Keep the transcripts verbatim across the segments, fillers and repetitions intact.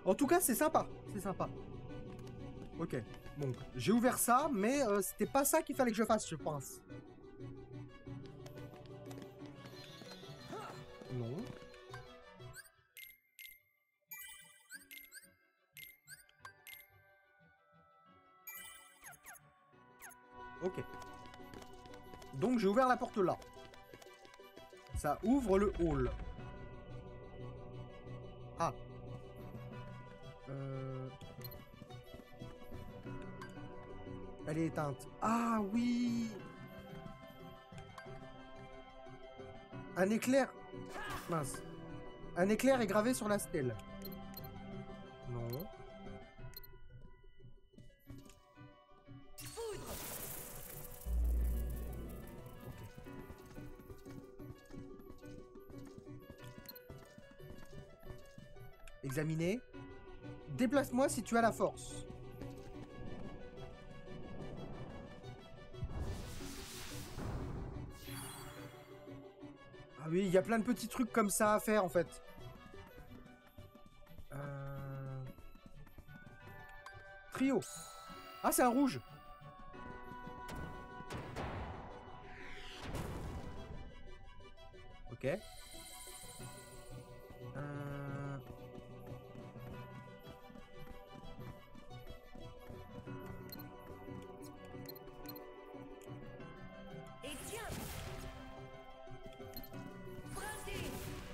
En tout cas, c'est sympa. C'est sympa. Ok. Bon, j'ai ouvert ça, mais euh, c'était pas ça qu'il fallait que je fasse, je pense. Non. Ok. Donc j'ai ouvert la porte là. Ça ouvre le hall. Ah. Euh... Elle est éteinte. Ah oui. Un éclair. Mince. Un éclair est gravé sur la stèle. Non. Examiner. Déplace-moi si tu as la force. Ah oui, il y a plein de petits trucs comme ça à faire en fait. Euh... Trio. Ah, c'est un rouge. Ok. Euh... Et tiens. Brindé.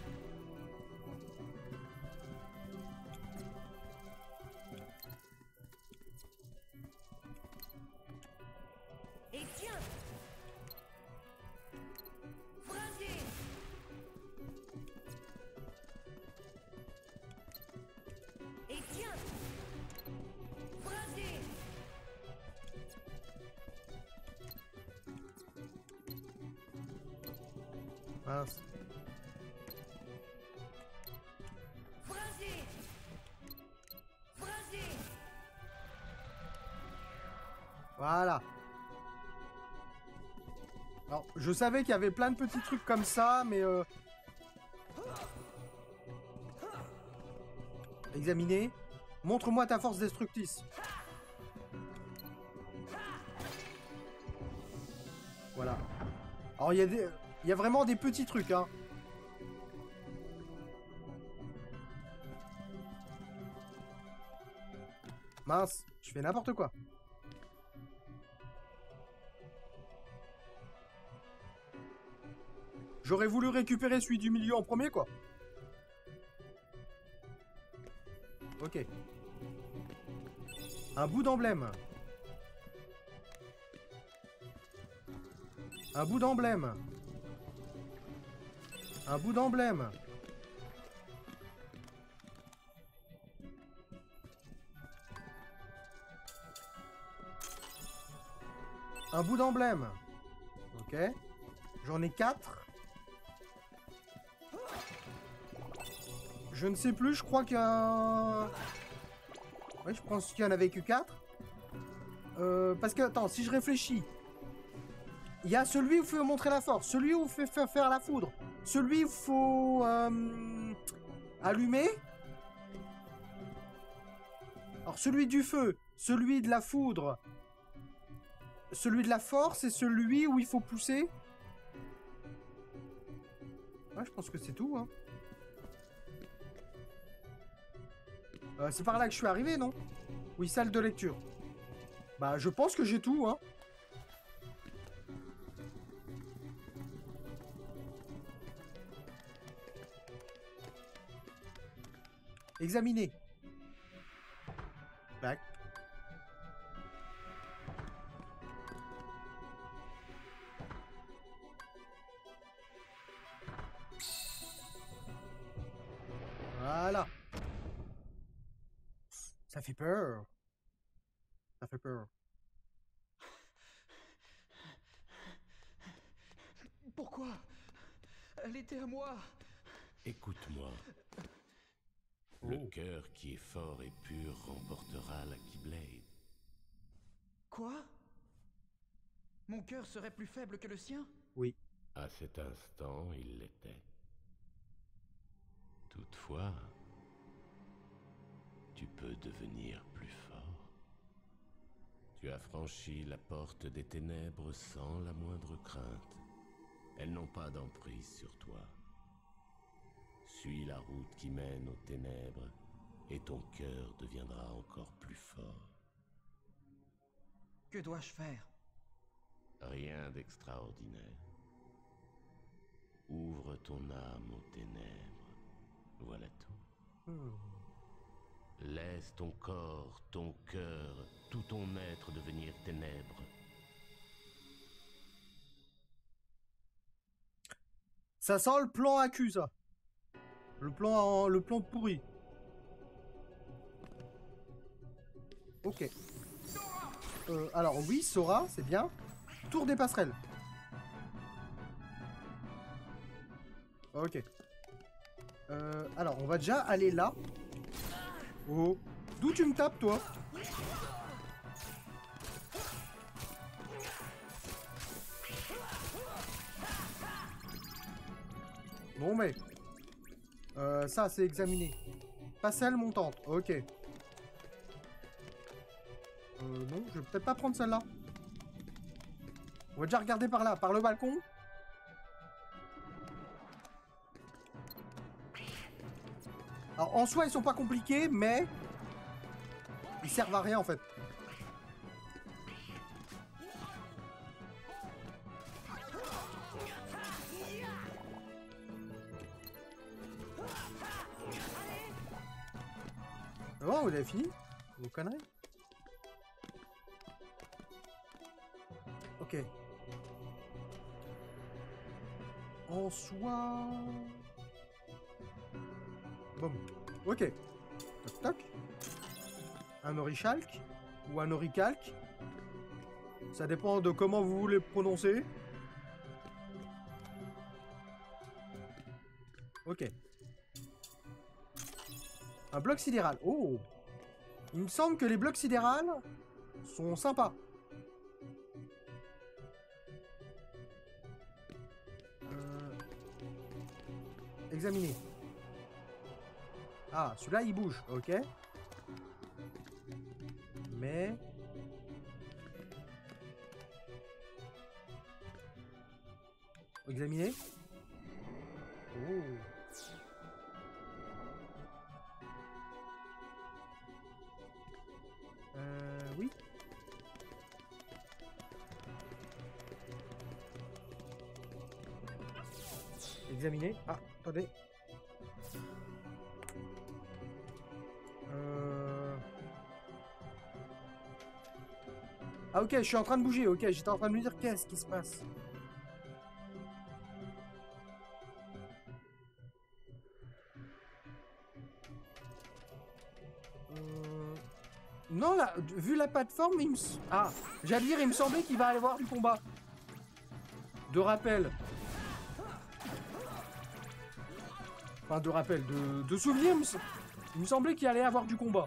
Et tiens. Brindé. Et tiens. Brindé. Mince. Brindé. Brindé. Voilà. Alors, je savais qu'il y avait plein de petits trucs comme ça, mais... Euh... Examiner. Montre-moi ta force destructrice. Voilà. Alors, il y a des... Il y a vraiment des petits trucs, hein. Mince, je fais n'importe quoi. J'aurais voulu récupérer celui du milieu en premier, quoi. Ok. Un bout d'emblème. Un bout d'emblème. Un bout d'emblème. Un bout d'emblème. Ok. J'en ai quatre. Je ne sais plus, je crois qu'il y a un... Ouais, je pense qu'il y en avait que quatre. Euh, parce que, attends, si je réfléchis... Il y a celui où il faut montrer la force, celui où il faut faire faire la foudre, celui où il faut... Euh, allumer. Alors, celui du feu, celui de la foudre, celui de la force et celui où il faut pousser. Ouais, je pense que c'est tout, hein. Euh, c'est par là que je suis arrivé, non? Oui, salle de lecture. Bah, je pense que j'ai tout, hein. Examiner. Bac. Voilà. Ça fait peur. Ça fait peur. Pourquoi? Elle était à moi. Écoute-moi. Oh. Le cœur qui est fort et pur remportera la Keyblade. Quoi? Mon cœur serait plus faible que le sien? Oui. À cet instant, il l'était. Toutefois, Tu as franchi la porte des ténèbres sans la moindre crainte. Elles n'ont pas d'emprise sur toi. Suis la route qui mène aux ténèbres, et ton cœur deviendra encore plus fort. Que dois-je faire? Rien d'extraordinaire. Ouvre ton âme aux ténèbres. Voilà tout. Hmm. Laisse ton corps, ton cœur, tout ton être devenir ténèbres. Ça sent le plan accuse, ça. Le plan, le plan pourri. Ok. Euh, alors oui, Sora, c'est bien. Tour des passerelles. Ok. Euh, alors, on va déjà aller là. Oh. D'où tu me tapes, toi? Bon, mais... Euh, ça, c'est examiné. Passerelle montante. Ok. Euh, non, je vais peut-être pas prendre celle-là. On va déjà regarder par là, par le balcon. Alors, en soi, ils sont pas compliqués, mais... ils servent à rien, en fait. Oh, vous avez fini? Vos conneries? Ok. En soi... Bon. Ok. Toc toc. Un orichalque ou un oricalque. Ça dépend de comment vous voulez le prononcer. Ok. Un bloc sidéral. Oh! Il me semble que les blocs sidérales sont sympas. Euh... Examiner. Ah, celui-là, il bouge. Ok. Mais... Examiner. Oh. Euh, oui. Examiner. Ah, attendez. Euh... Ah ok, je suis en train de bouger. Ok, j'étais en train de me dire qu'est-ce qui se passe. Non, là, vu la plateforme, il me... Ah, j'allais dire, il me semblait qu'il va aller avoir du combat. De rappel. Enfin, de rappel, de, de souvenir, il me... il me semblait qu'il allait avoir du combat.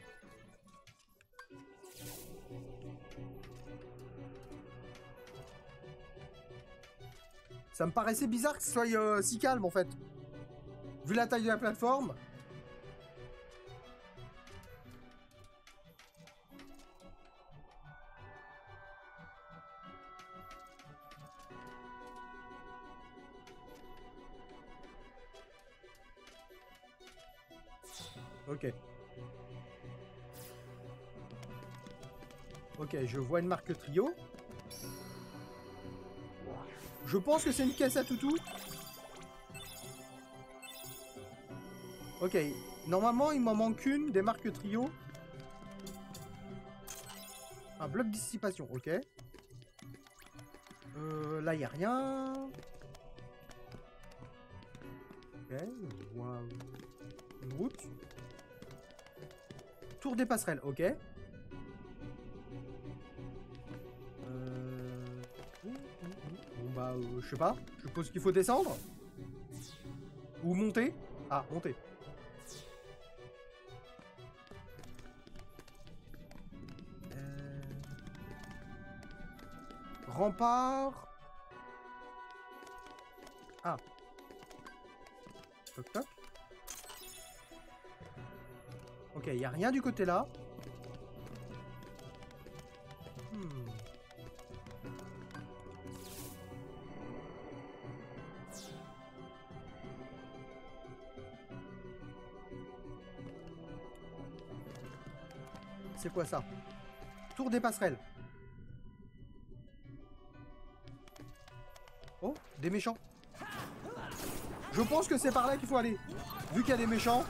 Ça me paraissait bizarre que ce soit euh, si calme, en fait. Vu la taille de la plateforme... Ok. Ok, je vois une marque trio. Je pense que c'est une caisse à toutou. Ok. Normalement, il m'en manque une des marques trio. Un bloc de dissipation, ok. Euh, là, il n'y a rien. Ok, je vois une route. Tour des passerelles, ok. Euh... Bon bah, euh, je sais pas. Je suppose qu'il faut descendre. Ou monter. Ah, monter. Euh... Rempart. Ah. Toc toc. Ok, il n'y a rien du côté là. c'est quoi ça? Tour des passerelles. Oh, des méchants. Je pense que c'est par là qu'il faut aller. Vu qu'il y a des méchants.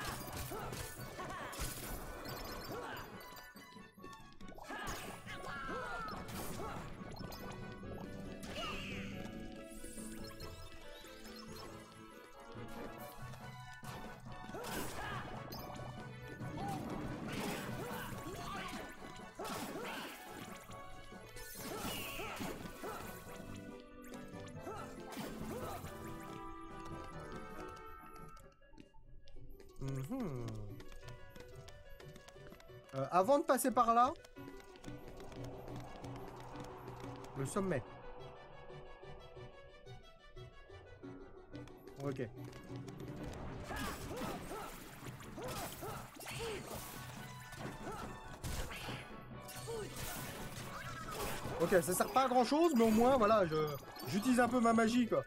Mhm. Euh, avant de passer par là, le sommet. Ok. Ok, ça sert pas à grand chose, mais au moins, voilà, je j'utilise un peu ma magie, quoi.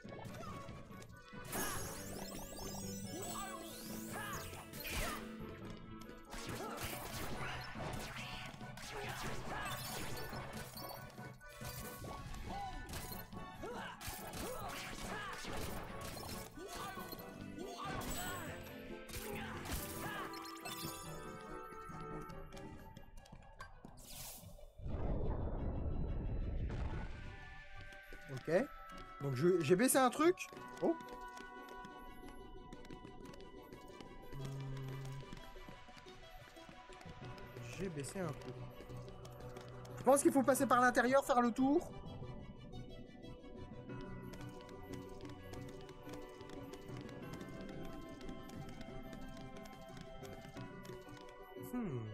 Ok. Donc j'ai baissé un truc. Oh. J'ai baissé un truc. Je pense qu'il faut passer par l'intérieur, faire le tour. Hmm.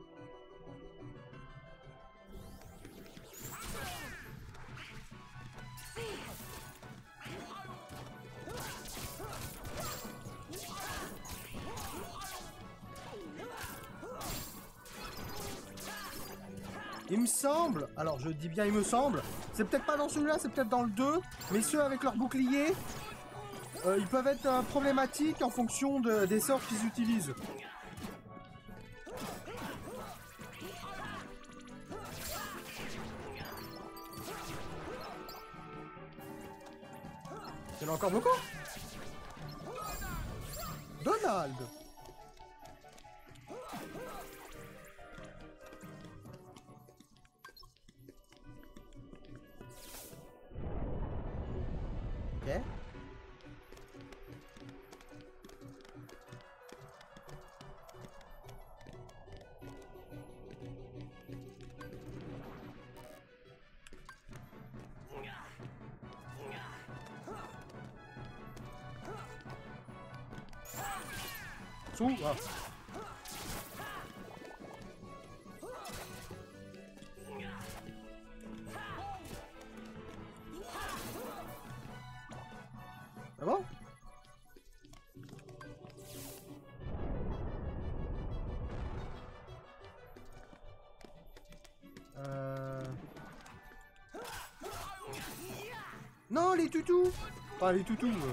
Il me semble, alors je dis bien il me semble, c'est peut-être pas dans celui-là, c'est peut-être dans le deux, mais ceux avec leur bouclier, euh, ils peuvent être euh, problématiques en fonction de, des sorts qu'ils utilisent. Il y en a encore beaucoup? Donald! Ok. Sous, ah. Ah bon? Euh... Non, les toutous! Enfin, les toutous. Euh...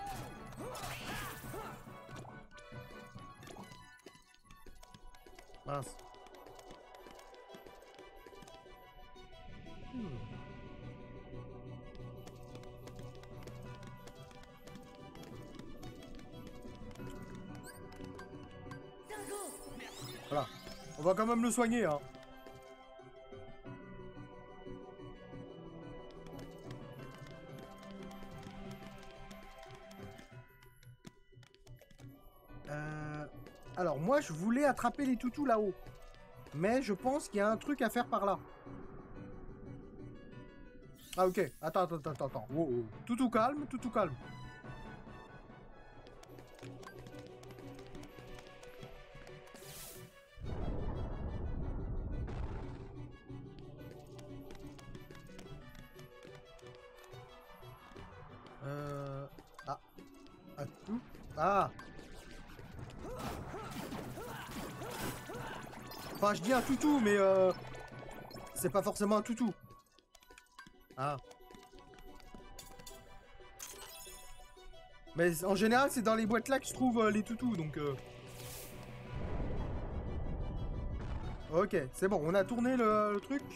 Mince. Hmm. Voilà. On va quand même le soigner, hein. Euh... Alors, moi, je voulais attraper les toutous là-haut. Mais je pense qu'il y a un truc à faire par là. Ah, ok. Attends, attends, attends, attends. Wow, wow. Toutou calme, toutou calme. Euh... Ah. Ah, tout. Ah. Enfin, je dis un toutou, mais euh... c'est pas forcément un toutou. Ah. Mais en général, c'est dans les boîtes là que je trouve euh, les toutous, donc... Euh... Ok, c'est bon, on a tourné le, le truc.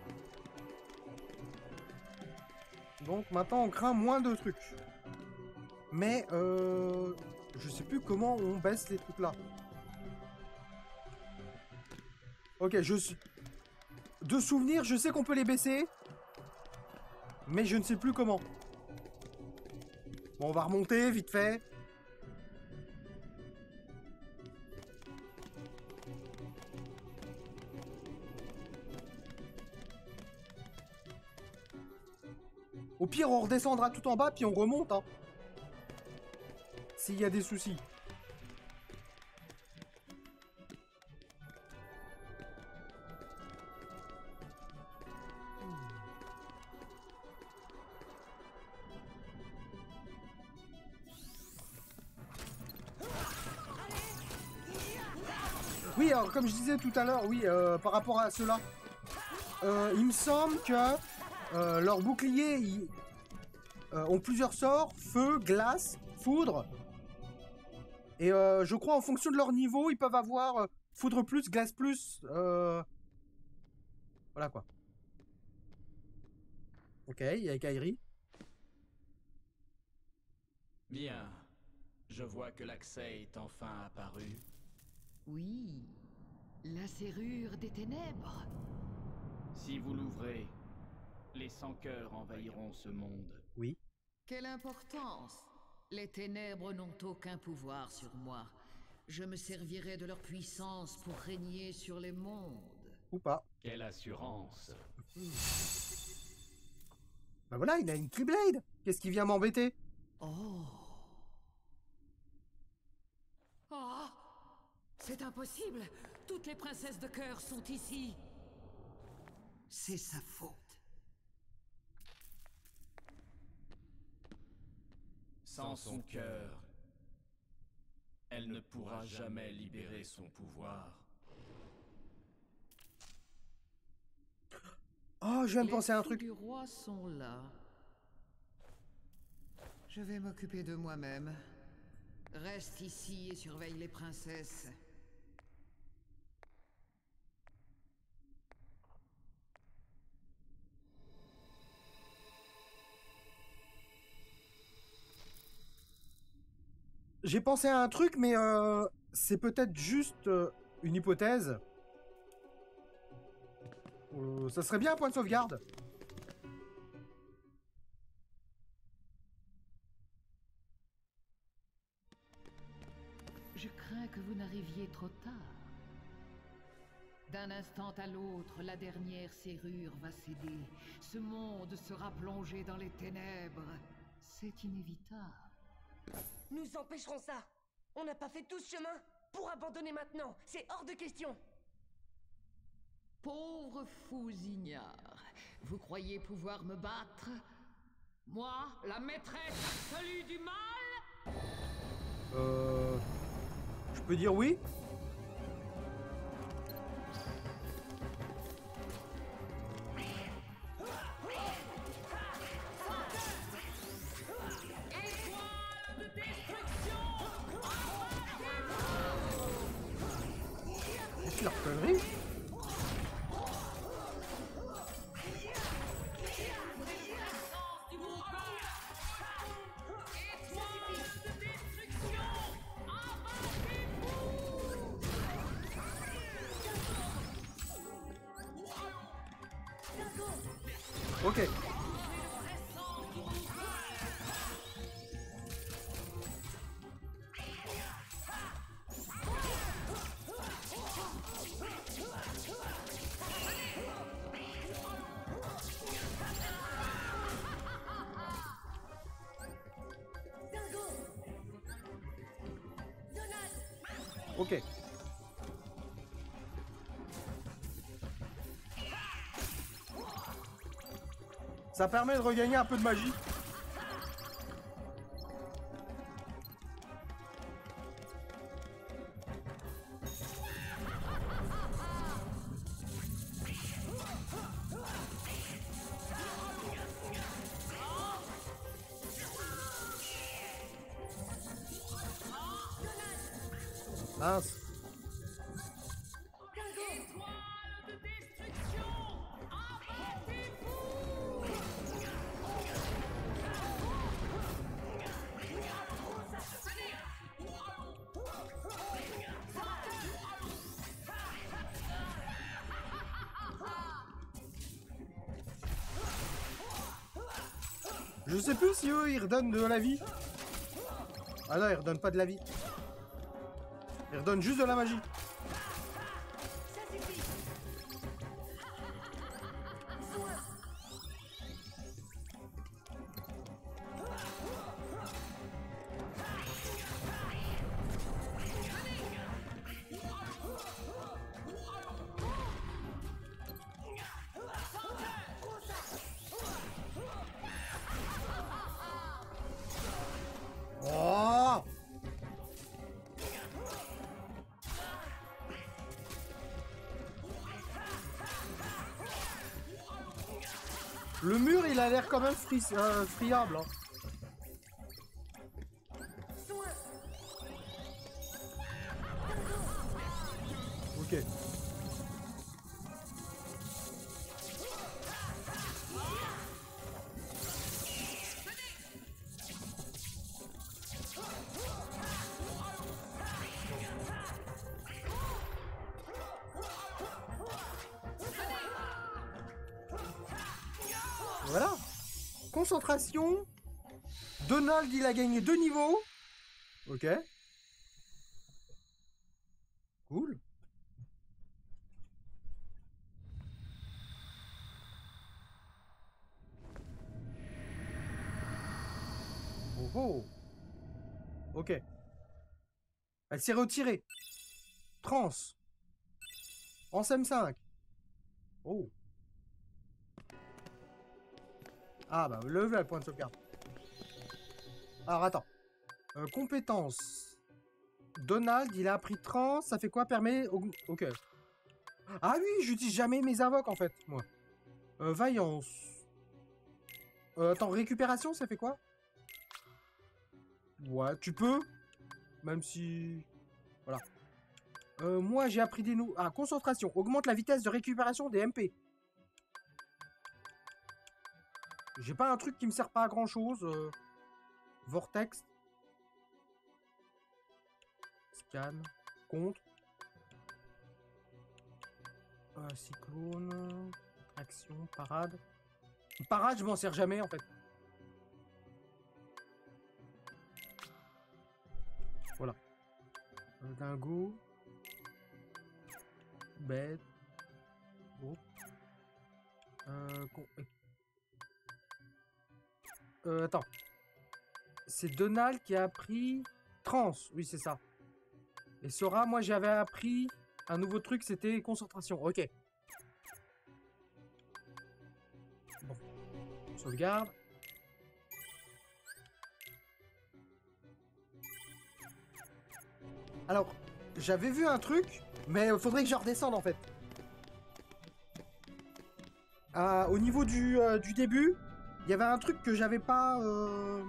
Donc maintenant on craint moins de trucs. Mais euh, je sais plus comment on baisse les trucs là. Ok, je suis... De souvenir, je sais qu'on peut les baisser. Mais je ne sais plus comment. Bon, on va remonter vite fait. Au pire, on redescendra tout en bas, puis on remonte, hein. S'il y a des soucis. Oui, alors comme je disais tout à l'heure, oui, euh, par rapport à cela, euh, il me semble que euh, leurs boucliers ils, euh, ont plusieurs sorts, feu, glace, foudre. Et euh, je crois en fonction de leur niveau, ils peuvent avoir euh, foudre plus, glace plus. Euh... Voilà quoi. Ok, il y a Kairi. Bien. Je vois que l'accès est enfin apparu. Oui, la serrure des ténèbres. Si vous l'ouvrez, les sans-cœurs envahiront ce monde. Oui. Quelle importance! Les ténèbres n'ont aucun pouvoir sur moi. Je me servirai de leur puissance pour régner sur les mondes. Ou pas. Quelle assurance! Bah voilà, il a une Triblade. Qu'est-ce qui vient m'embêter? Oh! Oh! C'est impossible! Toutes les princesses de cœur sont ici! C'est sa faute. Sans son cœur, elle ne pourra jamais libérer son pouvoir. Oh, je viens de penser à un Les truc. filles du roi sont là. Je vais m'occuper de moi-même. Reste ici et surveille les princesses. J'ai pensé à un truc, mais euh, c'est peut-être juste euh, une hypothèse. Euh, ça serait bien un point de sauvegarde. Je crains que vous n'arriviez trop tard. D'un instant à l'autre, la dernière serrure va céder. Ce monde sera plongé dans les ténèbres. C'est inévitable. Nous empêcherons ça. On n'a pas fait tout ce chemin pour abandonner maintenant. C'est hors de question. Pauvre fous ignares, vous croyez pouvoir me battre? Moi, la maîtresse absolue du mal? Euh... Je peux dire oui? C'est leur connerie. Ok. Ok. Ça permet de regagner un peu de magie. Mince. Je sais plus si eux, ils redonnent de la vie. Ah non, ils redonnent pas de la vie. Ils redonnent juste de la magie. Ça suffit. Soin. Oh! Le mur, il a l'air quand même fri euh, friable. Hein. Soin. Ok. Voilà. Concentration. Donald, il a gagné deux niveaux. Ok. Cool. Oh oh. Ok. Elle s'est retirée. Trans. En S M cinq. Oh. Ah bah level point de sauvegarde. Alors attends. Euh, compétences. Donald, il a appris trans. Ça fait quoi? Permet... Ok. Ah oui, j'utilise jamais mes invoques en fait, moi. Euh, vaillance. Euh, attends, récupération, ça fait quoi? Ouais, tu peux. Même si... Voilà. Euh, moi, j'ai appris des nouveaux... Ah, concentration. Augmente la vitesse de récupération des M P. J'ai pas un truc qui me sert pas à grand chose. Euh... Vortex. Scan. Contre. Euh, cyclone. Action. Parade. Parade, je m'en sers jamais en fait. Voilà. Euh, dingo. Bête. Oh. Euh, con... euh, attends. C'est Donald qui a appris trans. Oui, c'est ça. Et Sora, moi j'avais appris un nouveau truc, c'était concentration. Ok. Bon. Sauvegarde. Alors, j'avais vu un truc, mais il faudrait que je redescende en fait. Euh, au niveau du, euh, du début, il y avait un truc que j'avais pas... Euh...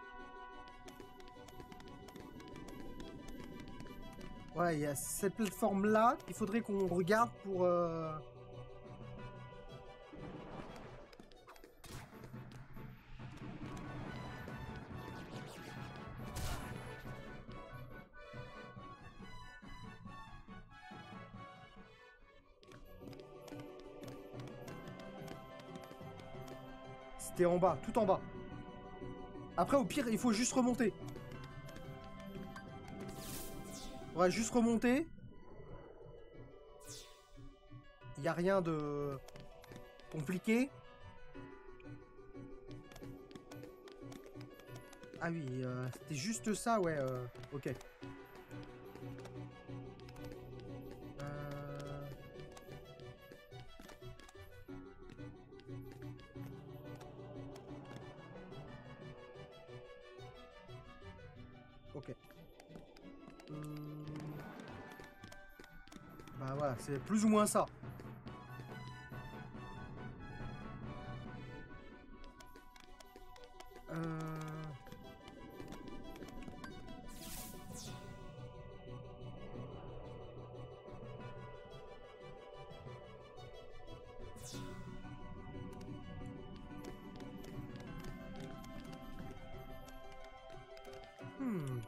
Ouais, il y a cette plateforme-là qu'il faudrait qu'on regarde pour... Euh... C'était en bas, tout en bas. Après, au pire, il faut juste remonter. On va juste remonter. Il n'y a rien de compliqué. Ah oui, euh, c'était juste ça, ouais. Euh, ok. Euh... Ok. Hum... Bah voilà, c'est plus ou moins ça. Euh... Hmm.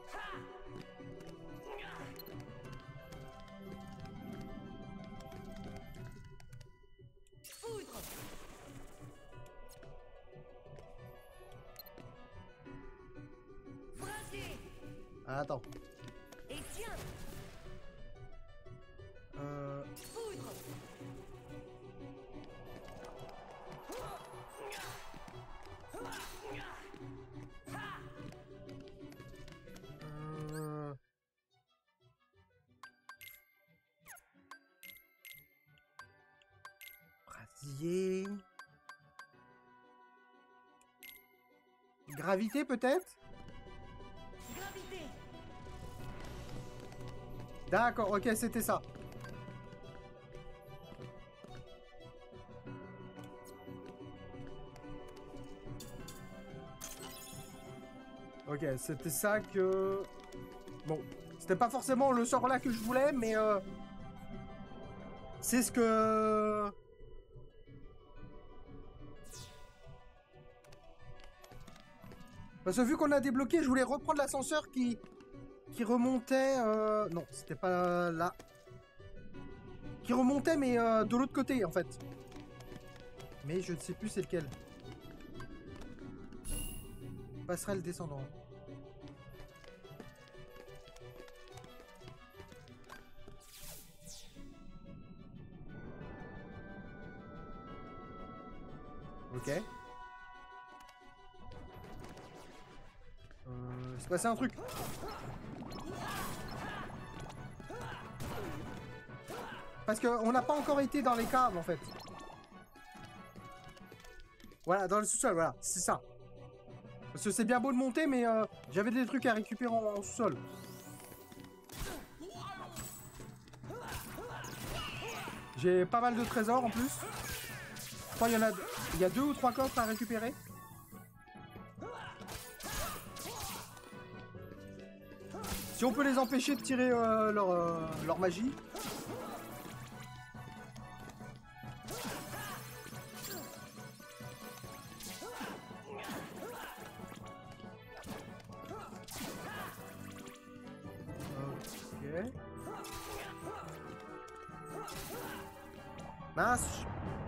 Ah, attends. Et tiens, Euh... foudre. euh... Brasier... Gravité peut-être? Gravité. D'accord, ok, c'était ça. Ok, c'était ça que... Bon, c'était pas forcément le sort là que je voulais, mais... Euh... C'est ce que... Parce que vu qu'on a débloqué, je voulais reprendre l'ascenseur qui... Qui remontait... Euh... Non, c'était pas là. Qui remontait, mais euh, de l'autre côté, en fait. Mais je ne sais plus c'est lequel. Passerelle descendant. Ok. Euh, il s'est passé un truc. Parce qu'on n'a pas encore été dans les caves, en fait. Voilà, dans le sous-sol, voilà, c'est ça. Parce que c'est bien beau de monter, mais euh, j'avais des trucs à récupérer en, en sous-sol. J'ai pas mal de trésors, en plus. Je crois qu'il y en a... Il y a deux ou trois coffres à récupérer. Si on peut les empêcher de tirer euh, leur, euh, leur magie. Ok. Mince.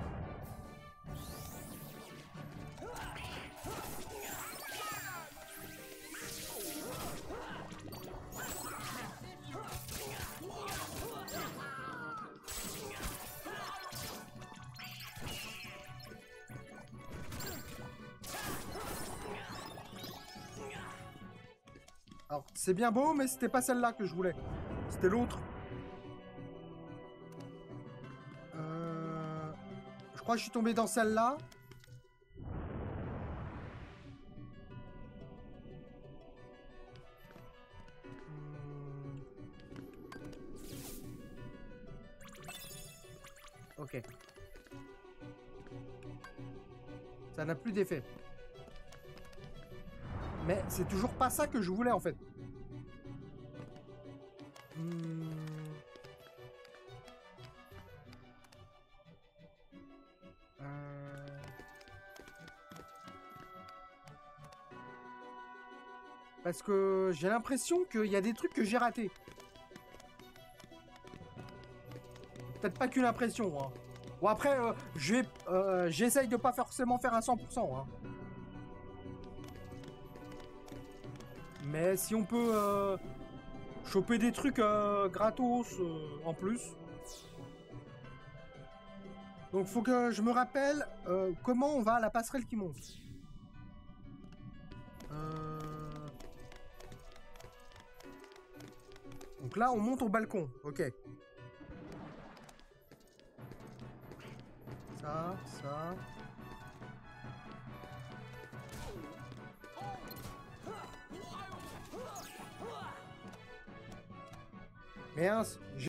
Alors, c'est bien beau, mais c'était pas celle-là que je voulais. C'était l'autre. Euh... Je crois que je suis tombé dans celle-là. Hmm. Ok. Ça n'a plus d'effet. Mais c'est toujours pas ça que je voulais en fait. Hmm. Euh... Parce que j'ai l'impression qu'il y a des trucs que j'ai ratés. Peut-être pas qu'une impression. Hein. Bon après, euh, euh, j'essaye de pas forcément faire un cent pour cent. Hein. Mais si on peut euh, choper des trucs euh, gratos euh, en plus. Donc faut que je me rappelle euh, comment on va à la passerelle qui monte. Euh... Donc là on monte au balcon, ok. Ça, ça... Mince,